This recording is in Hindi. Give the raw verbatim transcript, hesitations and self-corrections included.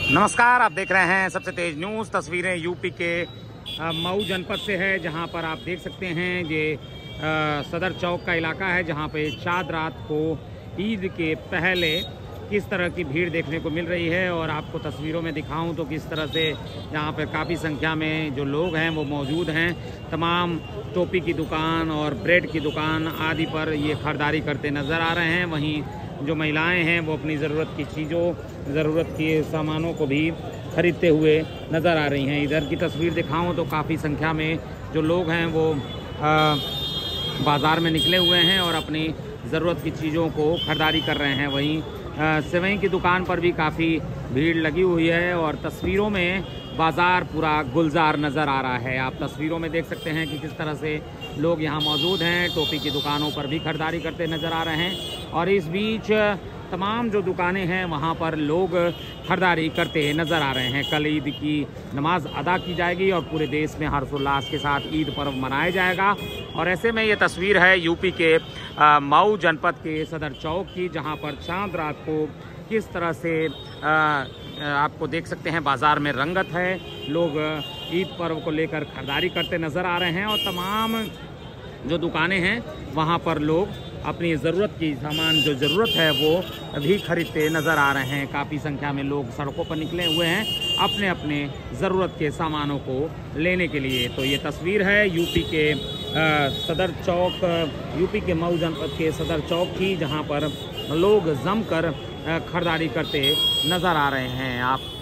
नमस्कार, आप देख रहे हैं सबसे तेज न्यूज़। तस्वीरें यूपी के मऊ जनपद से है, जहां पर आप देख सकते हैं ये सदर चौक का इलाका है, जहां पे चाँद रात को ईद के पहले किस तरह की भीड़ देखने को मिल रही है। और आपको तस्वीरों में दिखाऊं तो किस तरह से यहाँ पर काफ़ी संख्या में जो लोग हैं वो मौजूद हैं। तमाम टोपी की दुकान और ब्रेड की दुकान आदि पर ये खरीदारी करते नज़र आ रहे हैं। वहीं जो महिलाएं हैं वो अपनी ज़रूरत की चीज़ों, ज़रूरत के सामानों को भी खरीदते हुए नज़र आ रही हैं। इधर की तस्वीर दिखाऊं तो काफ़ी संख्या में जो लोग हैं वो आ, बाज़ार में निकले हुए हैं और अपनी ज़रूरत की चीज़ों को खरीदारी कर रहे हैं। वहीं सेवई की दुकान पर भी काफ़ी भीड़ लगी हुई है और तस्वीरों में बाज़ार पूरा गुलजार नज़र आ रहा है। आप तस्वीरों में देख सकते हैं कि किस तरह से लोग यहाँ मौजूद हैं। टोपी की दुकानों पर भी खरीदारी करते नज़र आ रहे हैं और इस बीच तमाम जो दुकानें हैं वहाँ पर लोग खरीदारी करते नज़र आ रहे हैं। कल ईद की नमाज अदा की जाएगी और पूरे देश में हर्षोल्लास के साथ ईद पर्व मनाया जाएगा। और ऐसे में ये तस्वीर है यूपी के मऊ जनपद के सदर चौक की, जहाँ पर चाँद रात को किस तरह से आ, आपको देख सकते हैं बाज़ार में रंगत है। लोग ईद पर्व को लेकर खरीदारी करते नज़र आ रहे हैं और तमाम जो दुकानें हैं वहाँ पर लोग अपनी ज़रूरत की सामान जो ज़रूरत है वो भी खरीदते नज़र आ रहे हैं। काफ़ी संख्या में लोग सड़कों पर निकले हुए हैं अपने अपने ज़रूरत के सामानों को लेने के लिए। तो ये तस्वीर है यूपी के आ, सदर चौक, यूपी के मऊ जनपद के सदर चौक की, जहाँ पर लोग जमकर खरीदारी करते नज़र आ रहे हैं। आप